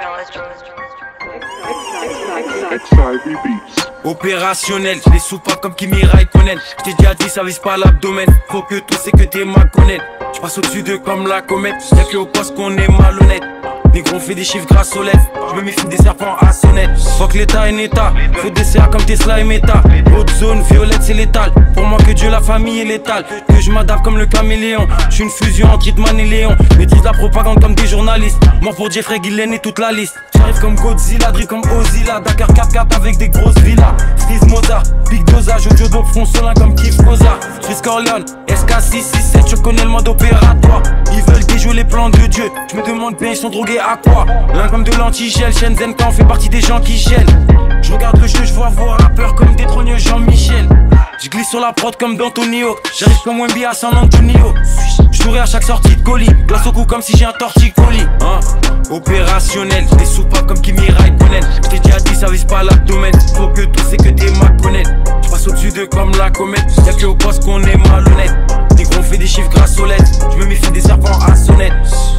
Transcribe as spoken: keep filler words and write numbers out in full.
Opérationnel, je les soupapes comme Kimi Raikkonen. J't'ai déjà dit, ça vise pas l'abdomen. Faut que tout c'est que t'es ma connaître. J'passe au-dessus d'eux comme la comète. Y'a que au poste qu'on est malhonnête. Négro on fait des chiffres grâce aux lettres. J'me méfie des serpents à sonnette. Fuck l'état et l'état. Faut des C A comme Tesla et Meta. Haute zone, violette c'est létal. Pour moi que Dieu, la famille est létale. Que je m'adapte comme le caméléon. J'suis une fusion entre Hitman et Léon. Me disent la propagande comme des journalistes. Mort pour Jeffrey Gillen et toute la liste. J'arrive comme Godzilla, drip comme Ozilla. Dakar quatre quatre avec des grosses villas. Freeze Moza, big dosage. Audio dope, front solin comme Kif Koza. J'suis Corleone, S K six six sept. Je connais le mode opératoire. Ils veulent déjouer les plans de Dieu. J'me demande bien, ils sont drogués à quoi? L'un comme de l'antigel. Shenzhen quand on fait partie des gens qui gênent. Je regarde le jeu, je vois vos rappeurs comme des trogneux Jean-Michel. Je glisse sur la prod comme d'Antonio. J'arrive comme Wemby à San Antonio. Je souris à chaque sortie de colis. Glace au cou comme si j'ai un torticolis. Hein? Opérationnel, des soupapes comme Kimi Raikkonen. J't'ai déjà dit, ça vise pas l'abdomen. Faut que tout c'est que t'es ma connaître. J'passe au-dessus d'eux comme la comète. Y'a que au poste qu'on est malhonnête. Négro on fait des chiffres grâce aux lettres. J'me méfie des serpents à sonnette.